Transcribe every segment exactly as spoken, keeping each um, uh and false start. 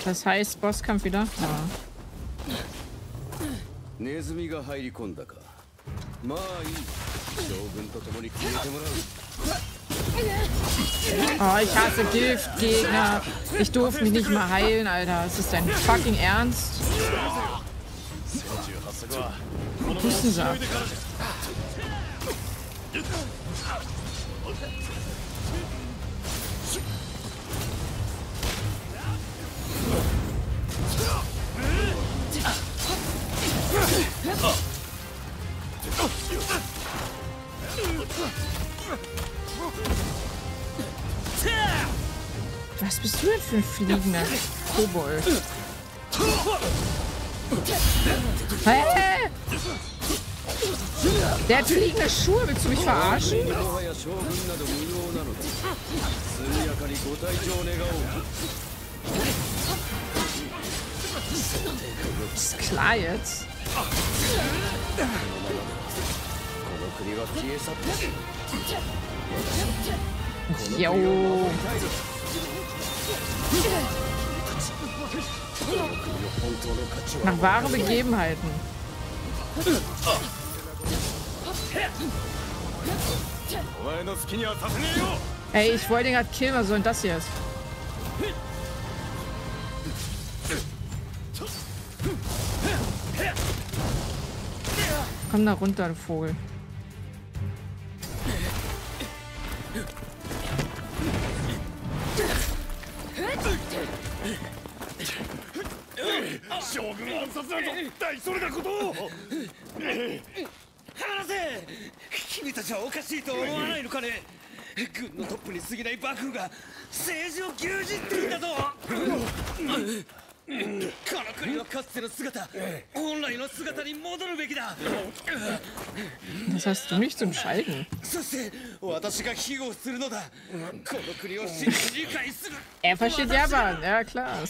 Das heißt, Bosskampf wieder? Ja. Oh, ich hasse Giftgegner. Ich durfte mich nicht mal heilen, Alter. Ist das dein fucking Ernst? Hustensaft. Was bist du denn für ein fliegender Kobold? Hä? Der hat fliegende Schuhe, willst du mich verarschen? Ist klar jetzt. Jo. Nach wahren Begebenheiten. Ey, ich wollte den gerade killen, was soll denn das jetzt? Komm da runter, du Vogel. Was hast du mich zum Schalten? Er versteht Japan, ja klar.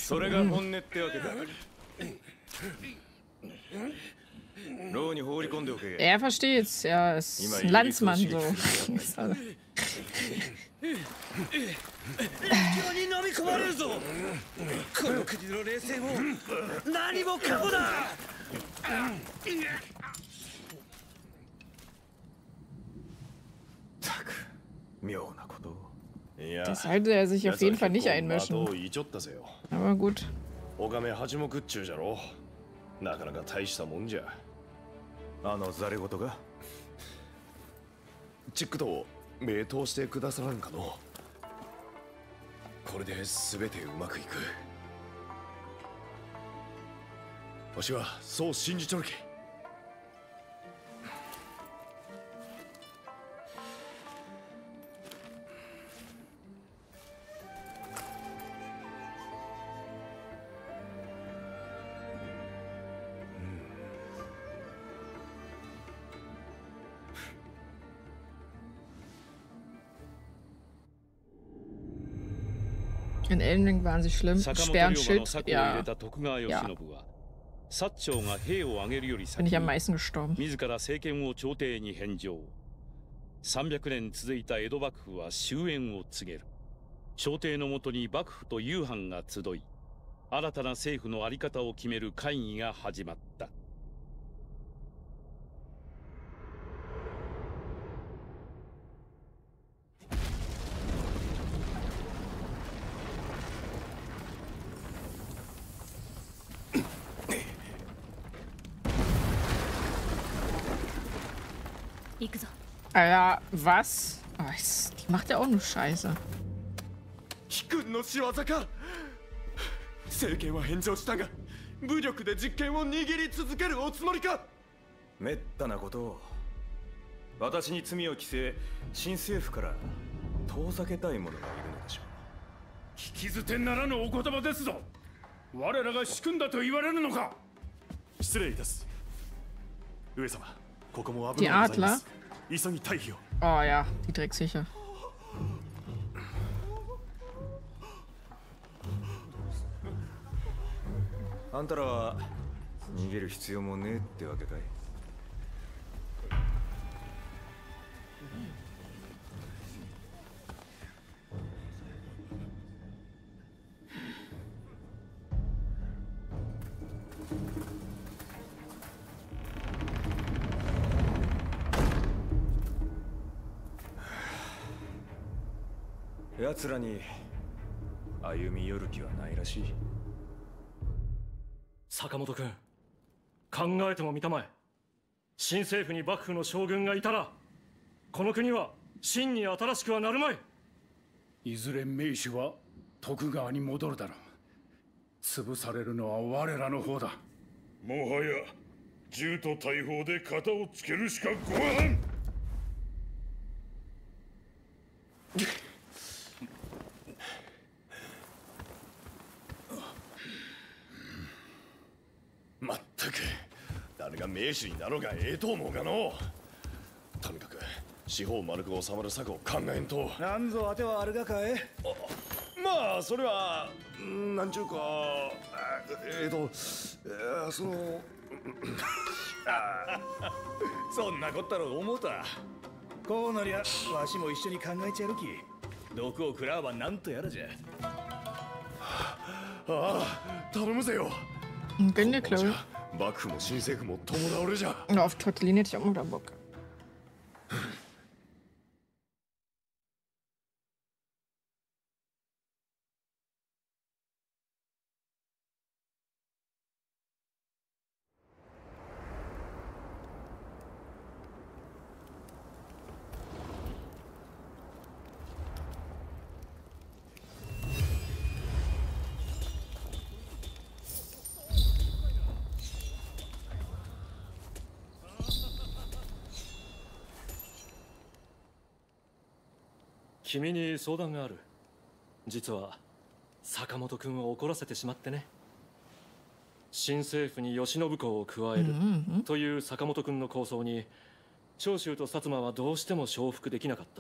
Er versteht's, er ist ein Landsmann so. Das sollte er sich auf jeden Fall nicht einmischen. Aber gut. なかなか大したもんじゃ。あのザレ言がチックと名答してくださらんかの。これで全てうまくいく。わしはそう信じちょるけ。 In Elden Ring waren sie schlimm. Sperrenschild, ja. Ja. Bin ich am meisten gestorben. さんびゃくねん続いた江戸幕府は終焉を告げる。朝廷のもとに幕府と夕飯が集い、新たな政府の在り方を決める会議が始まった。 行くぞ。Alter, was? Oh, die macht ja auch nur Scheiße. 君の仕業か。政権は返上したが、武力で実権を握り続けるおつもりか。めったなことを。私に罪を着せ、新政府から遠ざけたい者がいるのでしょう。聞き捨てならぬお言葉ですぞ。我らが仕組んだと言われるのか。失礼いたす。上様、ここも危ないございます。急ぎ退避を。 Oh ja, die Drecksviecher. あんたらは逃げる必要もねえってわけかい。 奴らに歩み寄る気はないらしい。 坂本君、考えてもみたまえ。新政府に幕府の将軍がいたら、この国は真に新しくはなるまい。 いずれ名手は徳川に戻るだろう。潰されるのは我らの方だ。 もはや銃と大砲で型をつけるしかごはん。 まったく誰が名手になろうがええと思うがの。とにかく四方丸く収まる策を考えんと。 なんぞ当てはあるがかい。 まあそれはなんちゅうかえっ、ー、と、えー、そのそんなこったろ思うた。こうなりゃわしも一緒に考えちゃるき。毒を食らうはなんとやらじゃ。 ああ頼むぜよ。 Gönn dir, Chloe. 幕府も新政府も共倒れじゃ。 Auf Tortellini hätte ich auch mal da Bock. 君に相談がある。実は坂本君を怒らせてしまってね。新政府に慶喜公を加えるという坂本君の構想に長州と薩摩はどうしても承服できなかった。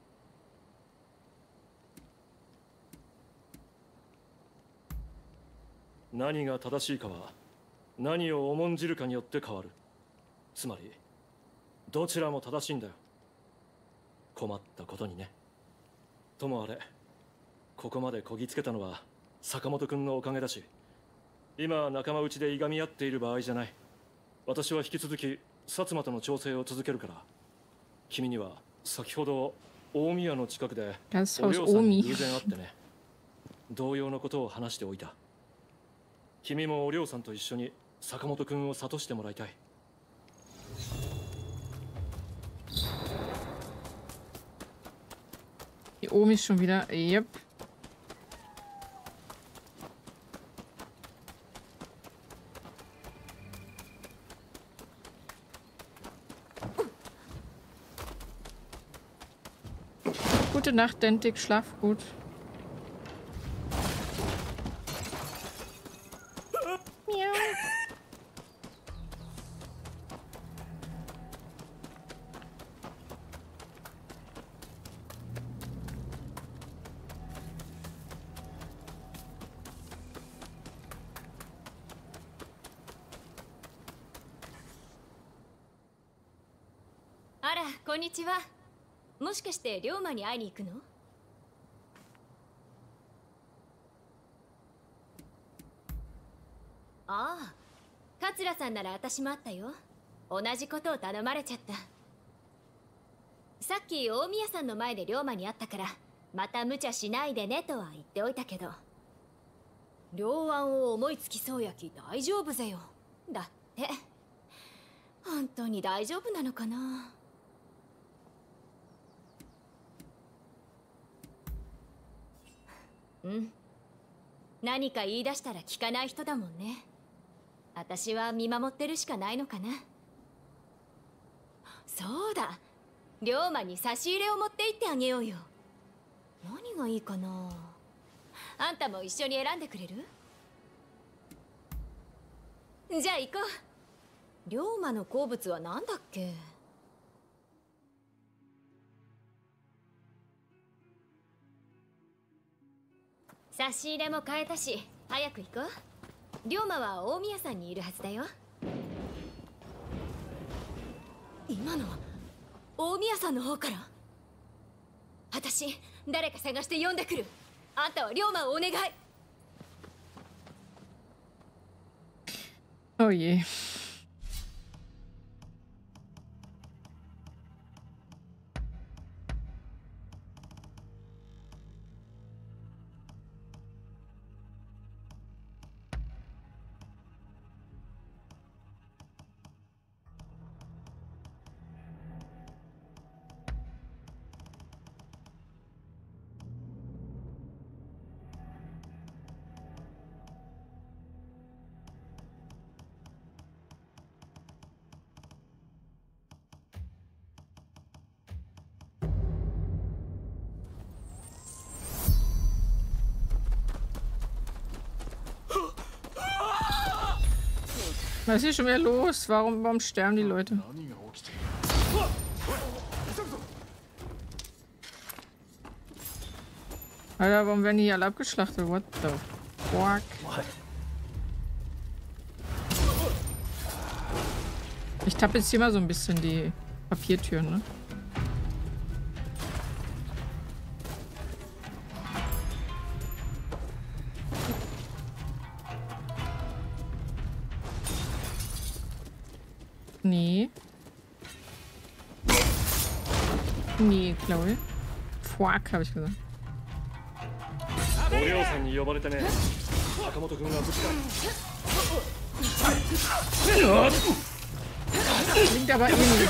何が正しいかは何を重んじるかによって変わる。つまりどちらも正しいんだよ。困ったことにね。ともあれ、ここまでこぎつけたのは坂本君のおかげだし、今仲間内でいがみ合っている場合じゃない。私は引き続き薩摩との調整を続けるから、君には先ほど大宮の近くでお涼さんに偶然会ってね、同様のことを話しておいた。君もお涼さんと一緒に坂本君を諭してもらいたい。 Hier oben ist schon wieder. Yep. Gute Nacht, Dentik. Schlaf gut. Miau. あら、こんにちは。もしかして龍馬に会いに行くの？ああ、桂さんなら私もあったよ。同じことを頼まれちゃった。さっき大宮さんの前で龍馬に会ったから、また無茶しないでねとは言っておいたけど、両案を思いつきそうやき大丈夫ぜよ。だって本当に大丈夫なのかな。うん、何か言い出したら聞かない人だもんね。私は見守ってるしかないのかな。そうだ、龍馬に差し入れを持って行ってあげようよ。何がいいかな。あんたも一緒に選んでくれる？じゃあ行こう。龍馬の好物は何だっけ？差し入れも変えたし、早く行こう。龍馬は大宮さんにいるはずだよ。今のは大宮さんの方から？私、誰か探して呼んでくる。あんたは龍馬をお願い。 Oh je. Was ist hier schon wieder los? Warum, warum sterben die Leute? Alter, warum werden die hier alle abgeschlachtet? What the fuck? Ich tappe jetzt hier mal so ein bisschen die Papiertüren, ne? Nee. Nee, glaube ich. Fuck, habe ich gesagt. Klingt aber ähnlich.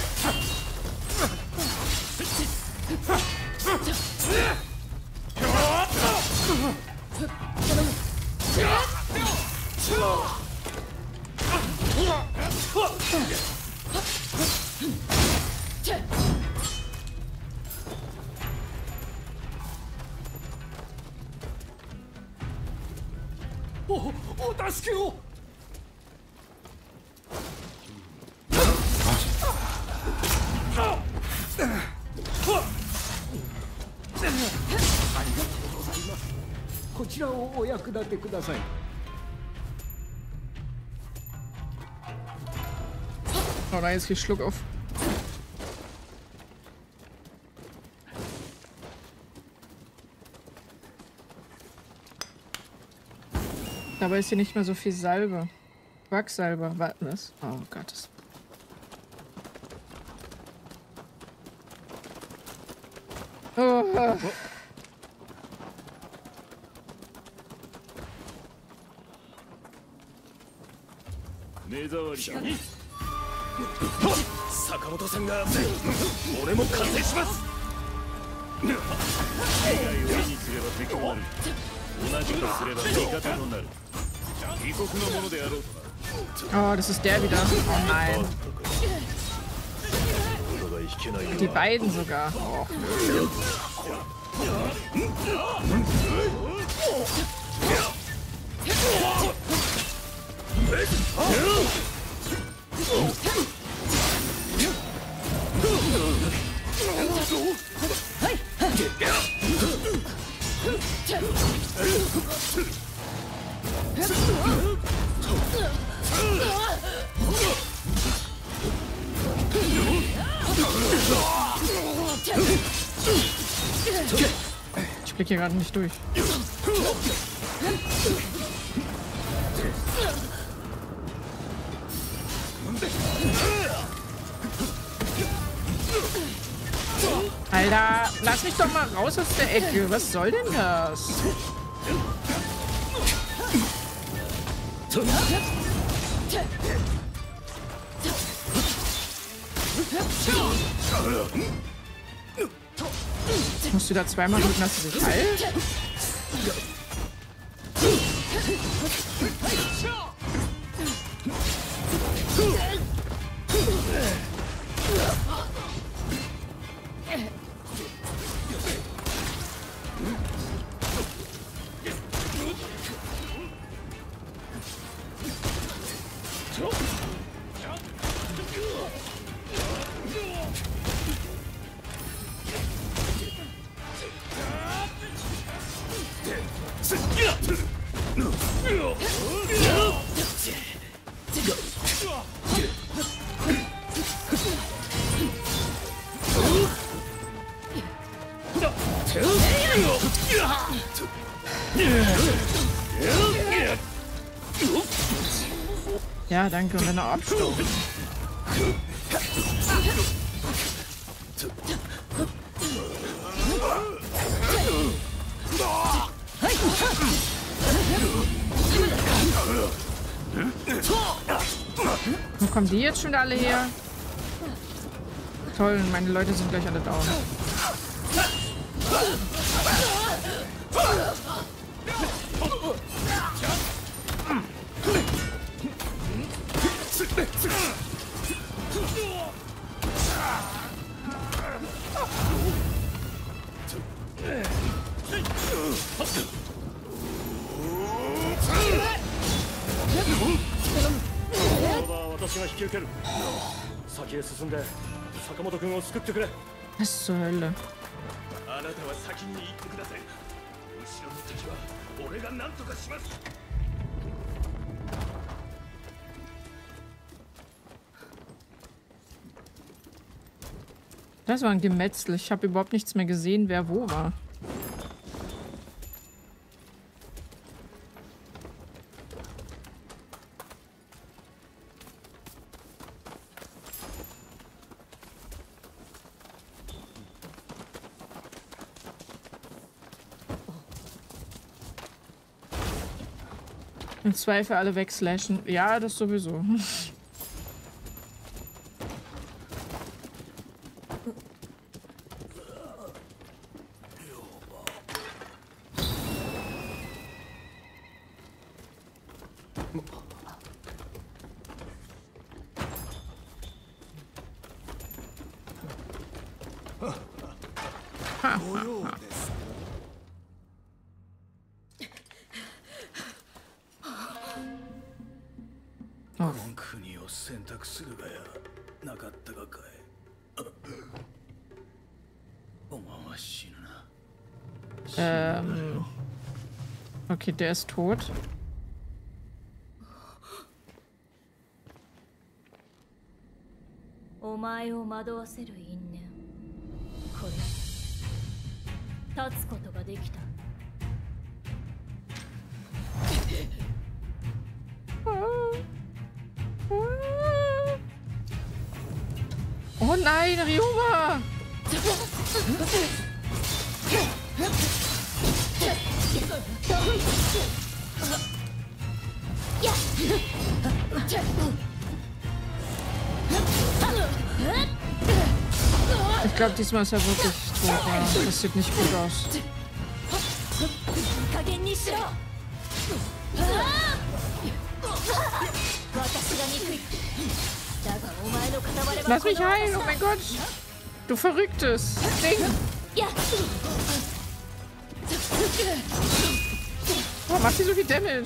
Oh, oh, das Q! Oh, da jetzt viel Schluck auf. Dabei ist hier nicht mehr so viel Salbe. Quacksalbe. Was? Oh Gott. Oh. Sakamoto-sanが俺も完成します。 Oh, das ist der wieder. Oh nein. Die beiden sogar. Oh. Ich blick hier gerade nicht durch. Alter, lass mich doch mal raus aus der Ecke. Was soll denn das? Musst du da zweimal drücken, dass du dich heilt? Ja, danke. Und dann noch abstauben. Wo kommen die jetzt schon alle her? Toll, meine Leute sind gleich alle down. Was zur Hölle? Das war ein Gemetzel. Ich habe überhaupt nichts mehr gesehen, wer wo war. Im Zweifel alle wegslashen. Ja, das sowieso. Ähm. Okay, der ist tot. Oh nein, Ryoma! Ich glaube, diesmal ist er wirklich tot. Ja. Das sieht nicht gut aus. Lass mich heilen, oh mein Gott! Du verrücktes Ding! Oh, macht sie so viel Damage?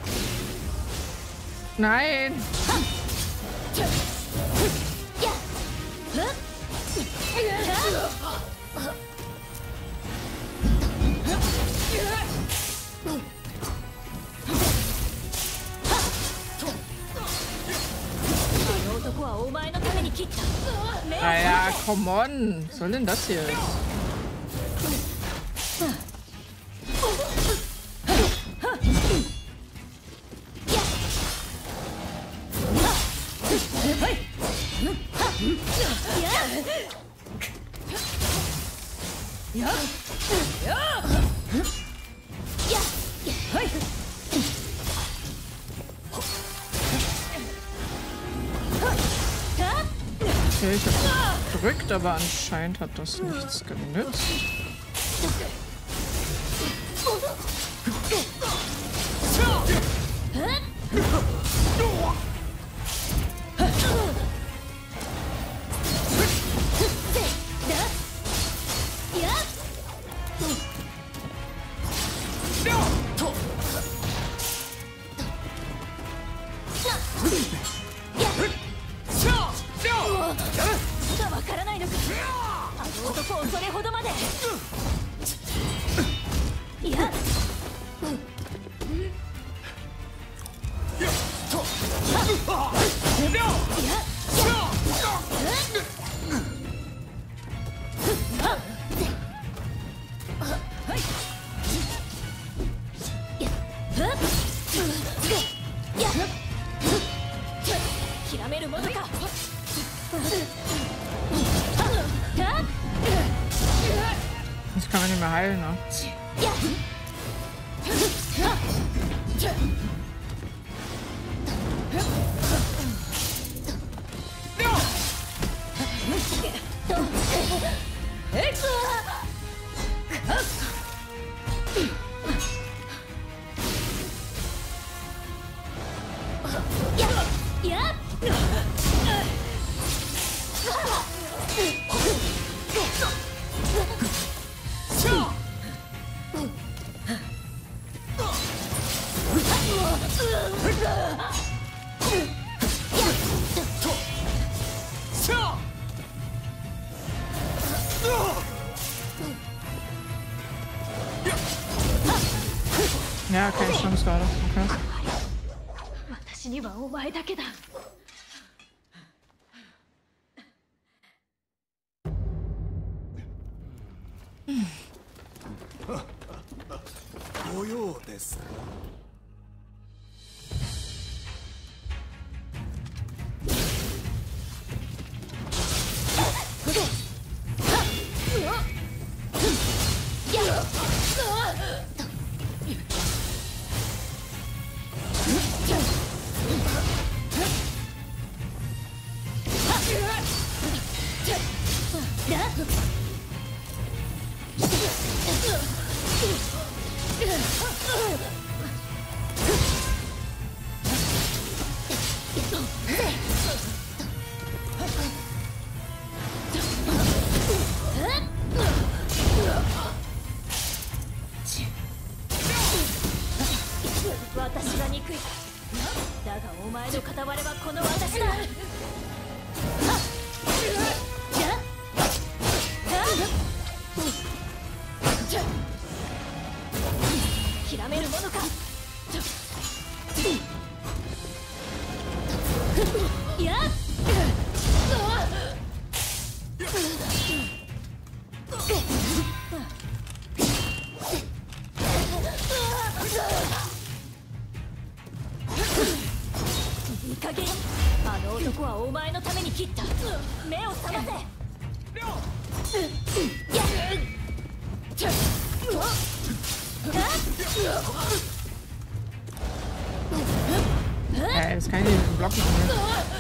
Nein! Naja, come on! Was soll denn das hier? Okay, ich hab gedrückt, aber anscheinend hat das nichts genützt. Das kann man nicht mehr heilen, ne? Ja, keine Chance gerade. Okay. 私にはお前だけだ。 ご用ですか。 私が憎い。だがお前の片割れはこの私だ。諦めるものか。いやいい加減。あの男はお前のために切った。目を覚ませ。 Ey, das kann ich nicht mit dem Block machen.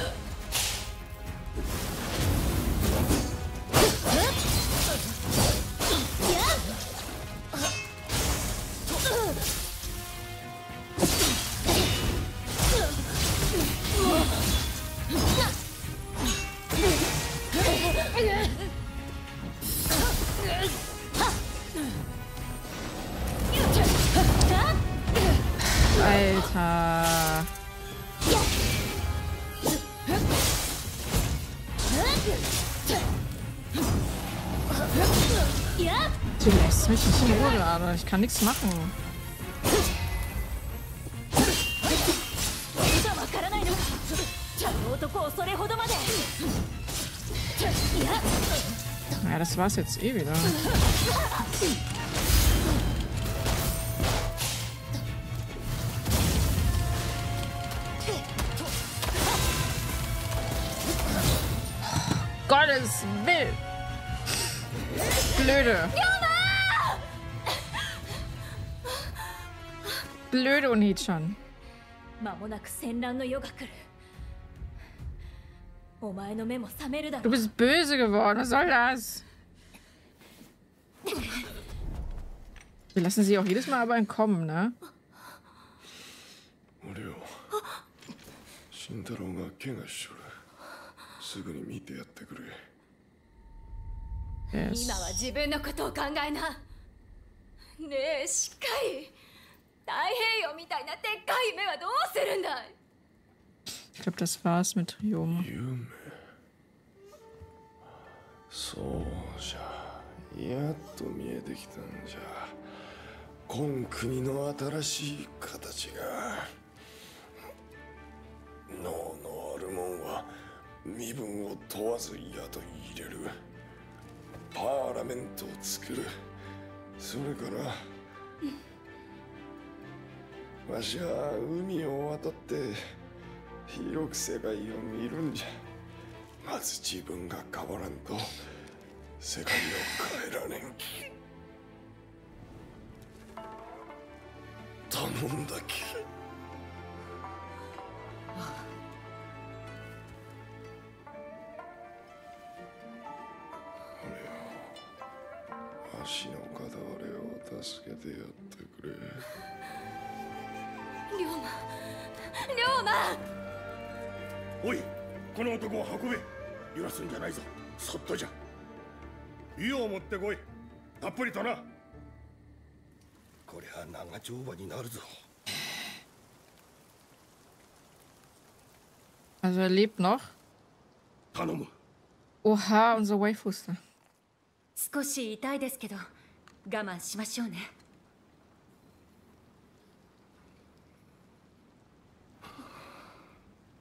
Alter. Du lässt mich nicht in Ruhe gerade. Ich kann nichts machen. Ja, das war's jetzt eh wieder. Gottes Willen! Blöde! Blöde Onichan. 間もなく戦乱の世が来る。お前の目も覚めるだろう。 Du bist böse geworden, was soll das? Wir lassen sie auch jedes Mal aber entkommen, ne? 俺を慎太郎が怪我しとる。すぐに見てやってくれ。 Yes. 今は自分のことを考えな。ねえ、しっかり。太平洋みたいなでっかい夢はどうするんだい。 Ich glaube, das war's mit Ryoma. 夢。そうじゃ。やっと見えてきたんじゃ。今国の新しい形が。脳のあるもんは身分を問わず宿入れる。パーラメントを作る。それから、うん、わしは海を渡って広く世界を見るんじゃ。まず自分が変わらんと世界を変えられん。頼んだき。足の片割れを助けてやってくれ。 龍馬、龍馬。 おい、この男を運べ。揺らすんじゃないぞ。そっとじゃ。湯を持ってこい。たっぷりとな。こりゃ長丁場になるぞ。 Also er lebt noch. 頼む。 Oha, unser Waifuster. 少し痛いですけど我慢しましょうね。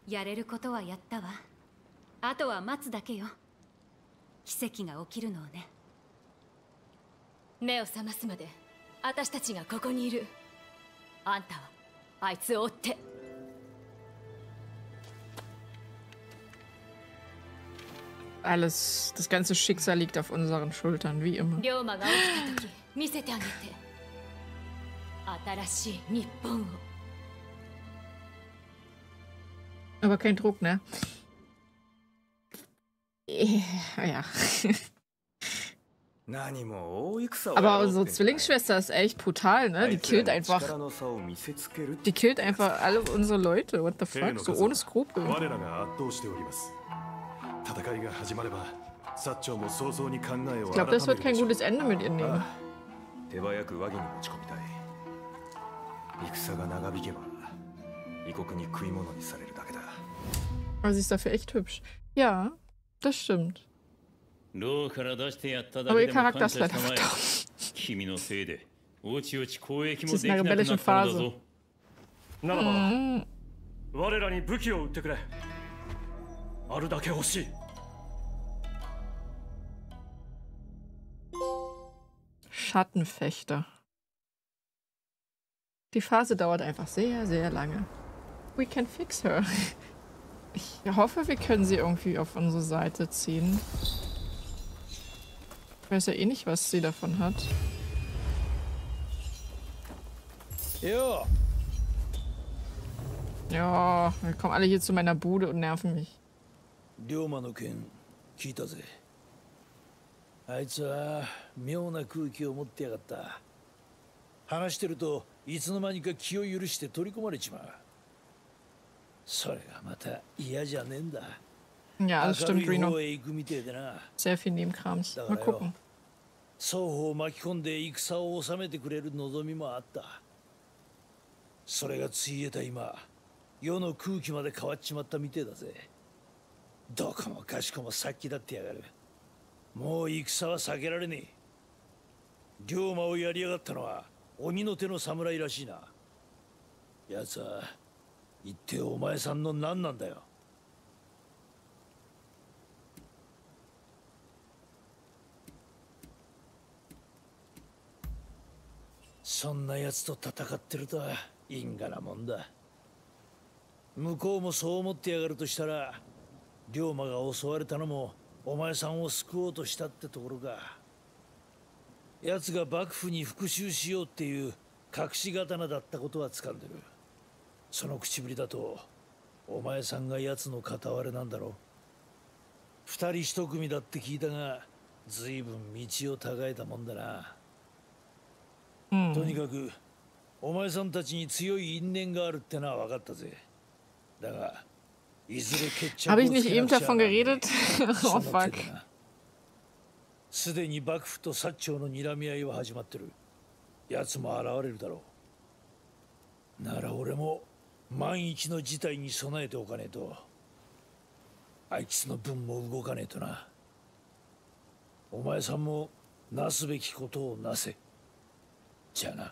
やれることはやったわ。あとは待つだけよ。奇跡が起きるのをね。 目を覚ますまで私たちがここにいる。あんたはあいつを追って。 Alles, das ganze Schicksal liegt auf unseren Schultern, wie immer. 龍馬が起きた時見せてあげて。新しい日本を。 Aber kein Druck, ne? Ja. Aber unsere Zwillingsschwester ist echt brutal, ne? Die killt einfach. Die killt einfach alle unsere Leute. What the fuck? So ohne Skrupel. Ich glaube, das wird kein gutes Ende mit ihr nehmen. Aber sie ist dafür echt hübsch. Ja, das stimmt. Aber ihr Charakter ist leider verdorben. Sie ist in einer rebellischen Phase. Mhm. Schattenfechter. Die Phase dauert einfach sehr, sehr lange. We can fix her. Ich hoffe, wir können sie irgendwie auf unsere Seite ziehen. Ich weiß ja eh nicht, was sie davon hat. Ja. Ja, wir kommen alle hier zu meiner Bude und nerven mich. Ryoma no Ken,聞いたぜ。あいつは妙な空気を持ってやがった。話してるといつの間にか気を許して取り込まれちまう。それがまた嫌じゃねえんだ。 Ja, das stimmt, Reno. Sehr viel Nebenkrams. Mal gucken. 双方を巻き込んで戦を収めてくれる望みもあった。それがついえた今、世の空気まで変わっちまったみてえだぜ。どこもかしこも殺気だってやがる。もう戦は避けられねえ。龍馬をやりやがったのは鬼の手の侍らしいな。奴は一体お前さんの何なんだよ。そんな奴と戦ってるとは因果なもんだ。向こうもそう思ってやがるとしたら、龍馬が襲われたのもお前さんを救おうとしたってところか。奴が幕府に復讐しようっていう隠し刀だったことは掴んでる。その口ぶりだとお前さんが奴の片割れなんだろう。二人一組だって聞いたが、随分道を違えたもんだな。とにかくお前さんたちに強い因縁があるってのは分かったぜ。だがいずれ決着を Habe ich nicht eben davon geredet? Oh fuck. すでに幕府と薩長の睨み合いは始まってる。奴も現れるだろう。なら俺も万一の事態に備えておかねえと。あいつの分も動かねえとな。お前さんもなすべきことをなせ。じゃあな。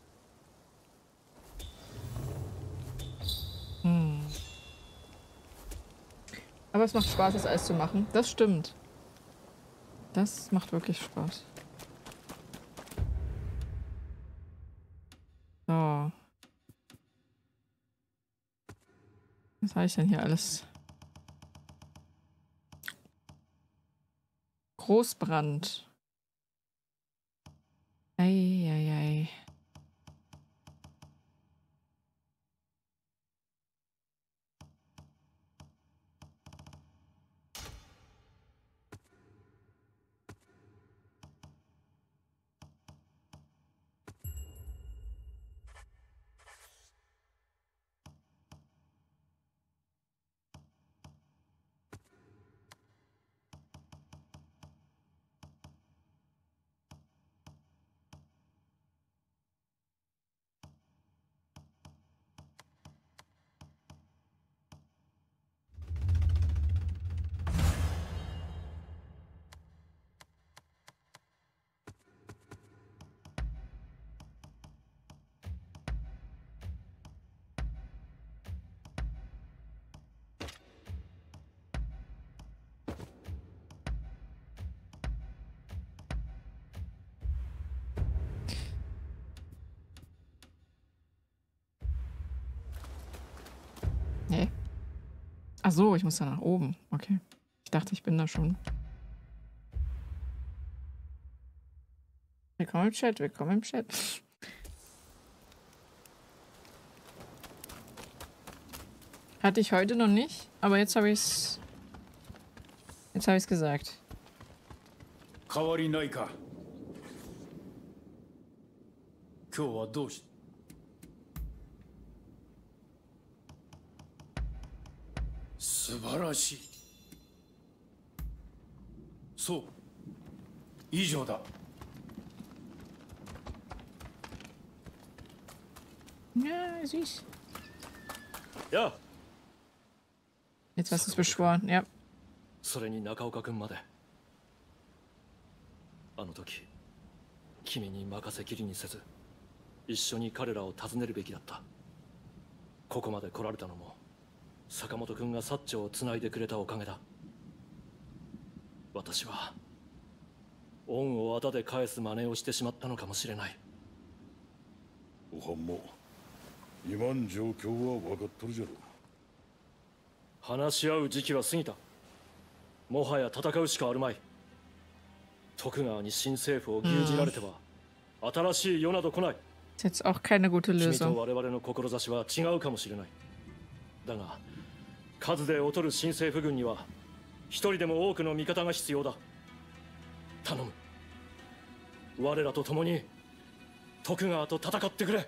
Hm. Aber es macht Spaß, das alles zu machen. Das stimmt. Das macht wirklich Spaß. So. Was habe ich denn hier alles? Großbrand. Eieiei. Ach so, ich muss da nach oben. Okay. Ich dachte, ich bin da schon. Willkommen im Chat, willkommen im Chat. Hatte ich heute noch nicht, aber jetzt habe ich es. Jetzt habe ich es gesagt. So,以上だ. Ja, süß. Ja. Jetzt hast du es beschworen, ja. それに中岡君まで。あの時、君に任せきりにせず、一緒に彼らを訪ねるべきだった。ここまで来られたのも、坂本君が薩長をつないでくれたおかげだ。私は恩を仇で返す真似をしてしまったのかもしれない。 おはんも今ん状況は分かっとるじゃろ。 話し合う時期は過ぎた。もはや戦うしかあるまい。徳川に新政府を牛耳られては、新しい世など来ない。 Ist jetzt auch keine gute 君 Lösung. と我々の志は違うかもしれない。だが、数で劣る新政府軍には一人でも多くの味方が必要だ。頼む。我らと共に徳川と戦ってくれ。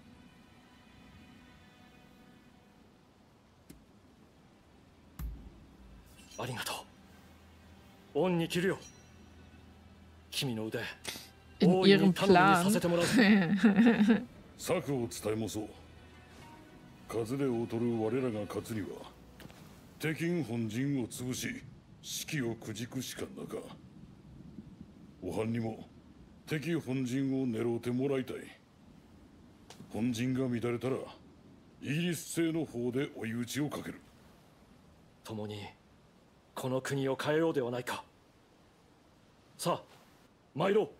ありがとう。恩に着るよ。君の腕、 In 大いに ihrem 頼みにさ Plan. せてもらう。 策を伝えもそう。数で劣る我らが勝つには、敵軍本陣を潰し、士気をくじくしかなか。おはんにも敵本陣を狙うてもらいたい。本陣が乱れたら、イギリス製の方で追い打ちをかける。 共にこの国を変えようではないか。さあ、参ろう。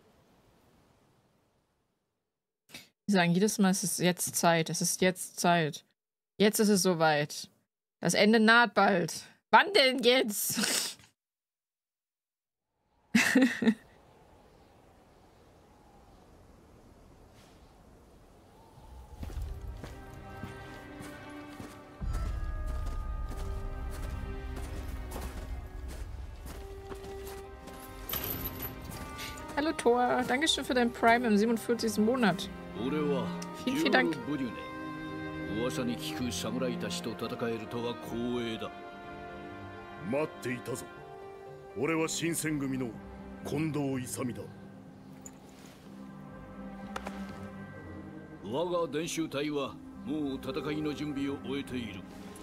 Die sagen jedes Mal, es ist jetzt Zeit, es ist jetzt Zeit. Jetzt ist es soweit. Das Ende naht bald. Wann denn jetzt? Hallo Thor, Dankeschön für dein Prime im siebenundvierzigsten Monat. Vielen, vielen Dank. 噂に聞く侍たちと戦えるとは光栄だ。 待っていたぞ。俺は新選組の近藤勇だ。 我が伝習隊はもう戦いの準備を終えている。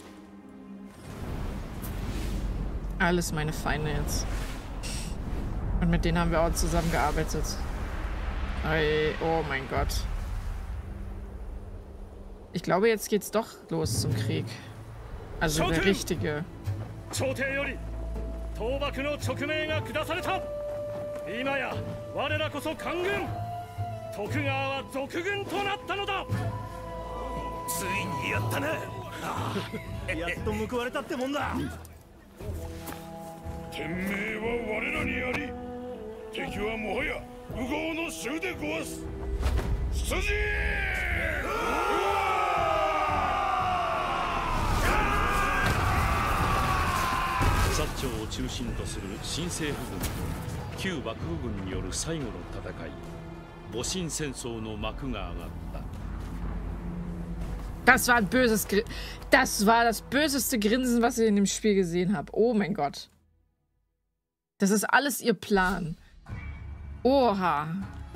Alles meine Feinde jetzt. Und mit denen haben wir auch zusammengearbeitet. Ey, oh mein Gott. Ich glaube, jetzt geht's doch los zum Krieg. Also der richtige. 薩長を中心とする新政府軍と旧幕府軍による最後の戦い、戊辰戦争の幕が上がった。 Das war ein böses Gr Das war das böseste Grinsen, was ich in dem Spiel gesehen habe. Oh mein Gott. Das ist alles ihr Plan. Oha.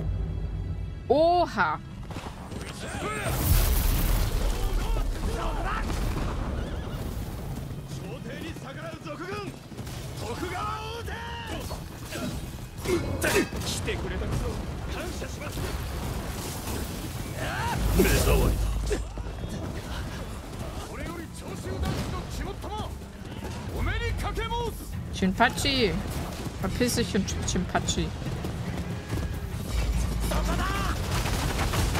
Oha. Shinpachi. Verpiss dich, Shinpachi.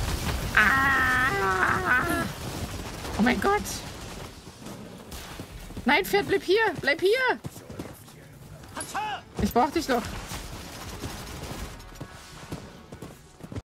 Ah. Oh mein Gott. Nein, Pferd, bleib hier! Bleib hier! Ich brauch dich doch.